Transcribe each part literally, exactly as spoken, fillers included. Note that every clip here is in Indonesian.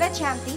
Bebet cantik.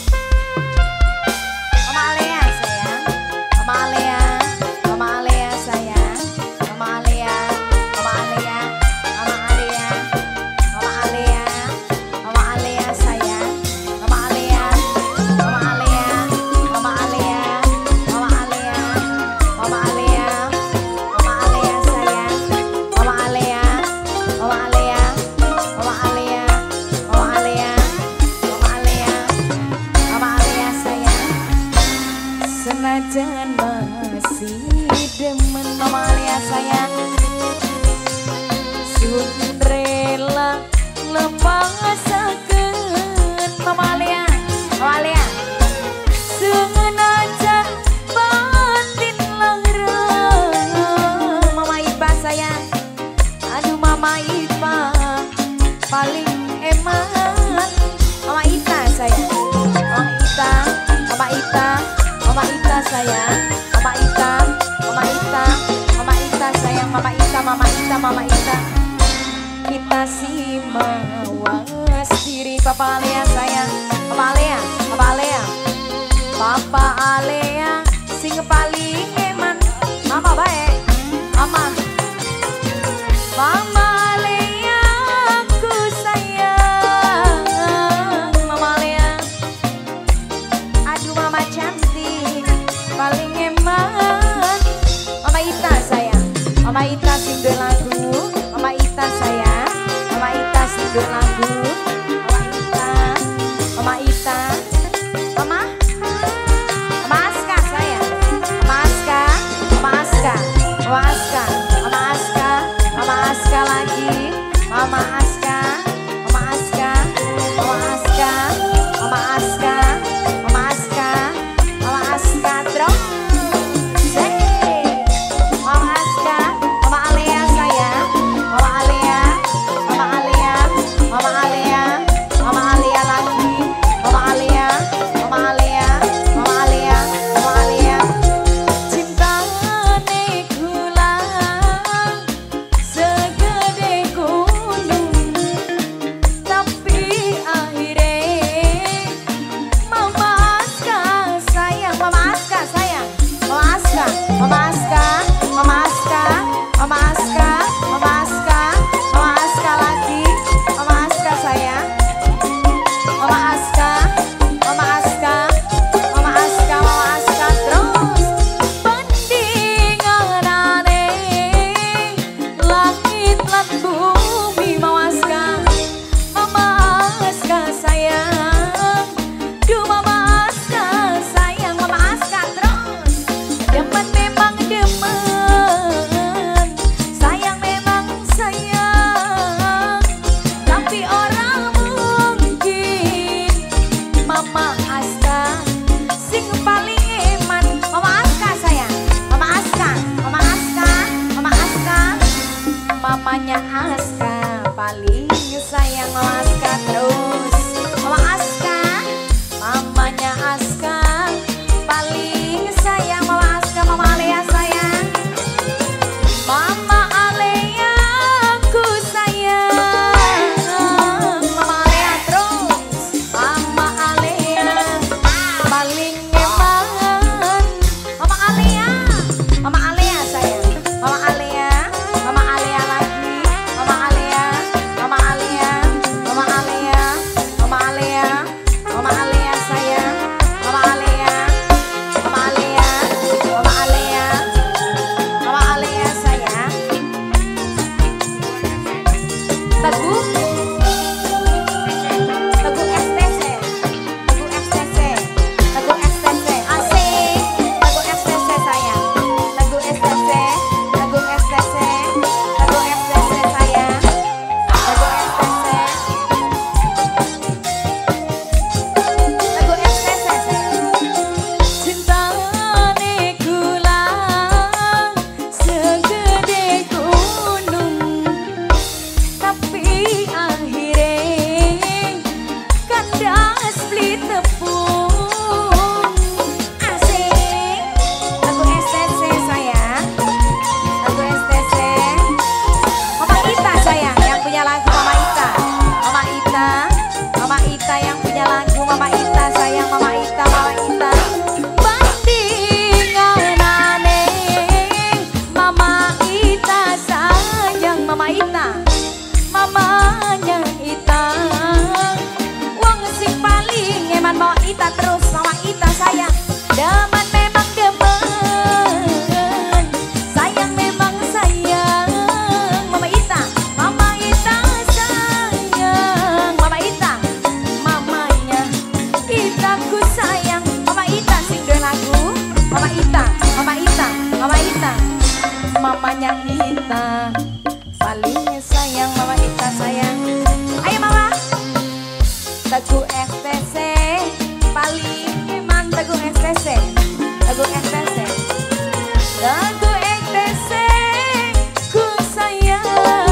Mama Alea sayang. Mama Alea. Mama Alea sayang. Mama Alea. Mama Alea. Mama Alea. Mama Alea. Mama Alea sayang. Mama Alea. Mama Alea. Mama Alea. Mama Alea. Mama Alea. Mama Alea sayang. Mama Alea. Mama Alea. Mama Alea. Mama Alea. Mama Alea. Mama Alea sayang. Senajan masih demen Mama Alea sayang, sun rela lepasakeun Mama Alea. Mama Alea. Senajan batin langrang Mama Ipa sayang. Aduh Mama Ipa paling eman. Mama Ita sayang. Mama Ita. Mama Ita. Mama Ita sayang. Mama Ita. Mama Ita. Mama Ita sayang. Mama Ita. Mama Ita. Mama Ita. Kita si mawas diri Papa Alea sayang. Papa Alea. Papa Alea. Papa Alea sing paling eman. Mama baik. Mama. Mama Alea aku sayang. Mama Alea. Aduh Mama cantik paling eman. Mama Ita sayang. Mama Ita sing dua lagu. Mama Ita sayang. Mama Ita sing dua lagu. Mama Ita. Mama Ita. Mama. Mama Aska sayang. Mama Aska. Mama Aska. Mama Aska. Mama Aska. Mama Aska lagi. Mama Aska. Mama Aska. Mama Aska. Mama Aska. Mama Aska. Mama Aska terus. Hey. Mama Aska. Mama Alea sayang. Mama Alea. Mama Alea. Mama Alea. Mama Alea lagi. Mama Alea. Mama Alea. Mama Alea. Mama Alea. Cintane gula segede gunung, tapi akhirnya Mama Aska sayang. Mama Aska sayang. Mama Aska. Mama Aska. Mama Aska. Mama Aska. Mama Aska. Mama Aska lagi. Mama Aska sayang. Mama Aska. Mama Aska. Mama Aska. Mama Aska terus. Pendinganane langit lan bumi Mama Aska. Mama Aska sayang. Duh Mama Aska sayang. Mama Aska terus. Demen memang demen, sayang memang sayang, tapi orang mungkin Mama Aska sing paling eman. Mama Aska sayang. Mama Aska. Mama Aska. Mama Aska. Mamanya Aska paling sayang. Mama Aska terus. Mama Aska. Mamanya Aska paling sayang. Mama Aska. Mama Alea sayang. Mama Alea aku sayang. Mama Alea terus. Mama Alea paling eman. Mama Alea. Mama Alea sayang. Mama Alea. Mama Alea lagi. Mama Alea. Mama Alea. Mama Alea. Mama Alea. Mama Alea sayang. Mama Alea. Mama Alea. Mama Alea. Mama Alea sayang. Teguh. Teguh S T C. Teguh S T C. Teguh S T C. Asik. Teguh S T C sayang. Teguh S T C. Teguh S T C. Teguh S T C sayang. Teguh S T C. Teguh S T C sayang. Cintane gula segede gunung, tapi akhirnya kandas beli tepung. Asik. Lagu S T C sayang. Lagu S T C. Mama Ita sayang yang punya lagu. Mama Ita. Mama Ita. Mama Ita yang punya lagu. Mama Ita terus, Mama Ita sayang. Demen memang demen, sayang memang sayang. Mama Ita, Mama Ita sayang. Mama Ita, mamanya Ita ku sayang. Mama Ita sing dua lagu. Mama Ita, Mama Ita, Mama Ita, mamanya Ita paling sayang. Mama Ita sayang. Ayo Mama. Lagu F T C paling iman. Lagu F T C, lagu F T C, lagu F T C ku sayang.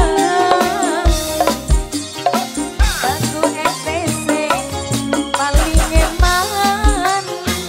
Lagu F T C paling iman.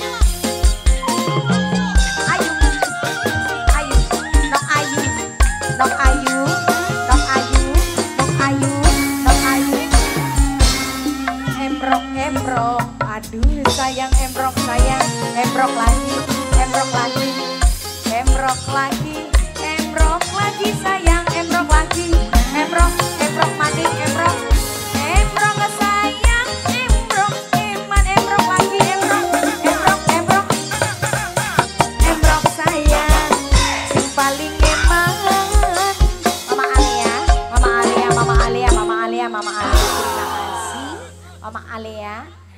Ayu, ayu, nok ayu, nok ayu, nok ayu, nok ayu, nok ayu. Embrok, embrok, aduh sayang embrok sayang, embrok lagi, embrok lagi, embrok lagi, embrok lagi sayang, embrok lagi, embrok, embrok mandi, embrok, embrok sayang, embrok, eman, embrok lagi, embrok, embrok, embrok, embrok sayang, sing paling eman. Mama Alia, Mama Alia, Mama Alia, Mama Alia, Mama Alia, terima kasih. Mama Alia.